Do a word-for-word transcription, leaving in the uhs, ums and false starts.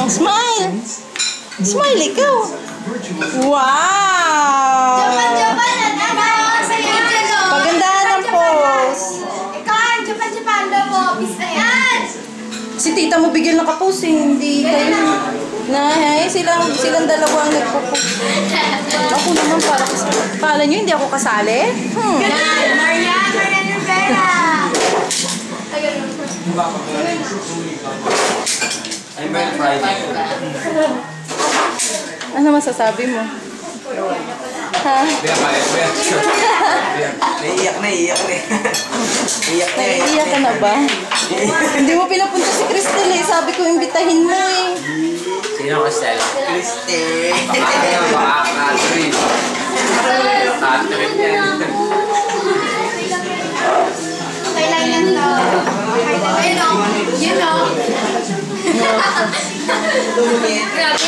Hmm, smile! Smile ikaw! Wow! Japan, Japan! Ano? Sa'yo dyan o! Pagandahan ang pose! Ikaw, Japan, Japan daw mo! Bis na yan! Si tita mo bigyan ng kapos eh, hindi kayo. Nahay, silang, silang dalawa ang nagpupos. Ako naman para kasi. Kala nyo hindi ako kasali? Hmm. Ganun! Maria! Maria Rivera! I'm very Friday. Ano masasabi mo? Ha? Naiiyak na, iiyak na. Iiyak na, Naiiyak ka na ba? Hindi mo pinapunta si Cristel eh. Sabi ko imbitahin mo eh. Sino Cristel? Cristel. Baka na, baka Catherine. Catherine yan. Okay lang yan to. Okay lang. Ayun o. Yun o. Grabe